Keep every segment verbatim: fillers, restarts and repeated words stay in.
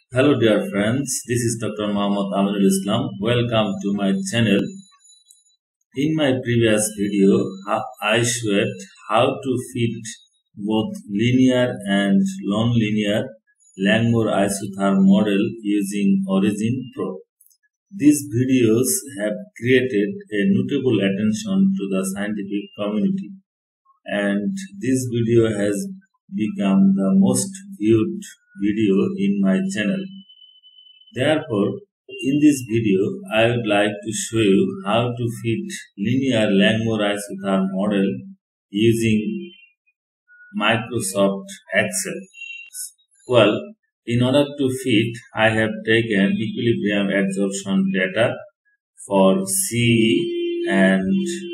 Hello dear friends, this is Doctor Muhammad Aminul Islam. Welcome to my channel. In my previous video, I showed how to fit both linear and non-linear Langmuir isotherm model using Origin Pro. These videos have created a notable attention to the scientific community, and this video has become the most viewed video in my channel. Therefore, in this video, I would like to show you how to fit linear Langmuir isotherm model using Microsoft Excel. Well, in order to fit, I have taken equilibrium adsorption data for C E and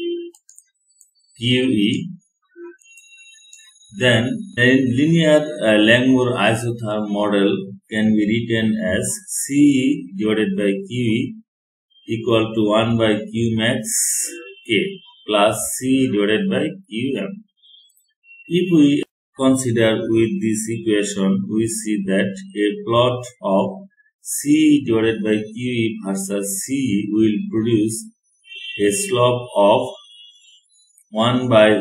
Q E. Then, a linear uh, Langmuir isotherm model can be written as C E divided by Q E equal to one by Q max K plus C divided by Q M. If we consider with this equation, we see that a plot of C E divided by Q E versus C E will produce a slope of one by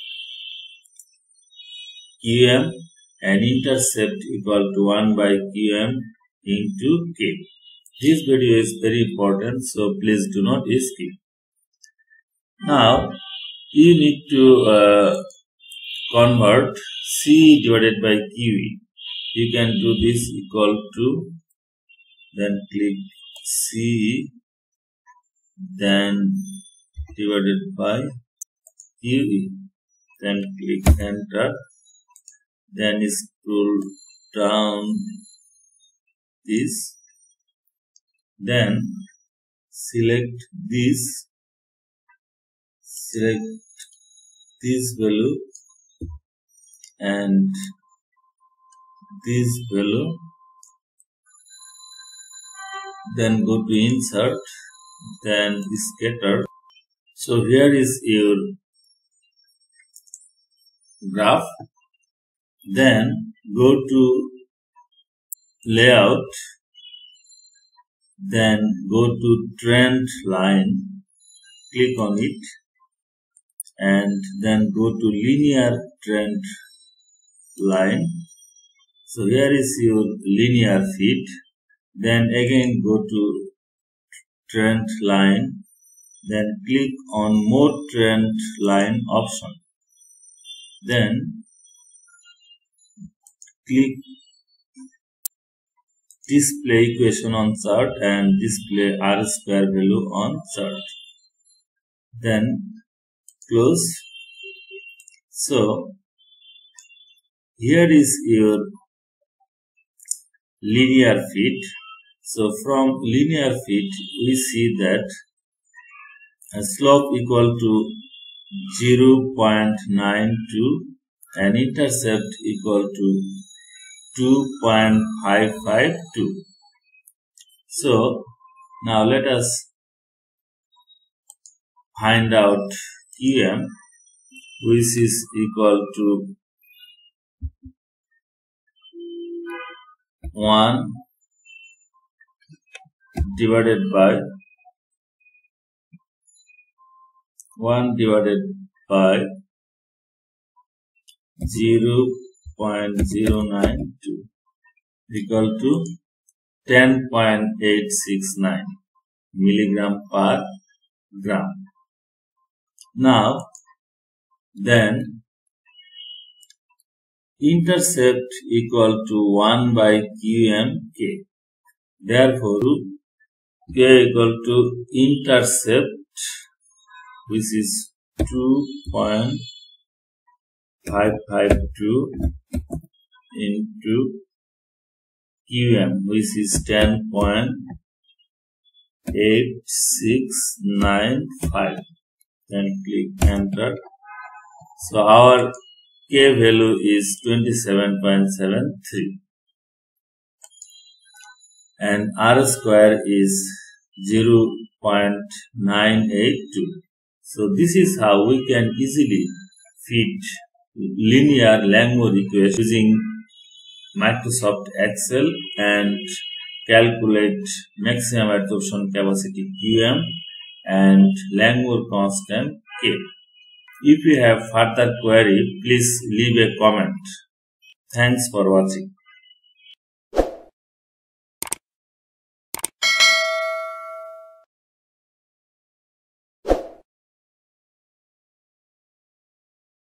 Q M and intercept equal to one by Q M into K. This video is very important, so please do not skip. Now, you need to uh, convert C divided by Q E. You can do this equal to, then click C, then divided by Q E, then click enter. Then scroll down this, then select this, select this value and this value, then go to insert, then scatter. So here is your graph. Then go to layout, then go to trend line, click on it, and then go to linear trend line. So here is your linear fit. Then again go to trend line, then click on more trend line option. Then click display equation on chart and display R square value on chart. Then close. So here is your linear fit. So from linear fit we see that a slope equal to zero point nine two and intercept equal to two point five five two. So now let us find out Q M, which is equal to one divided by one divided by zero point zero nine two equal to ten point eight six nine milligram per gram. Now, then intercept equal to one by Q M K. Therefore, K equal to intercept, which is two point five five two into Q M, which is ten point eight six nine five. Then click enter. So our K value is twenty-seven point seven three and R square is zero point nine eight two. So this is how we can easily fit linear Langmuir equation using Microsoft Excel and calculate maximum adsorption capacity Q M and Langmuir constant K. If you have further query, please leave a comment. Thanks for watching.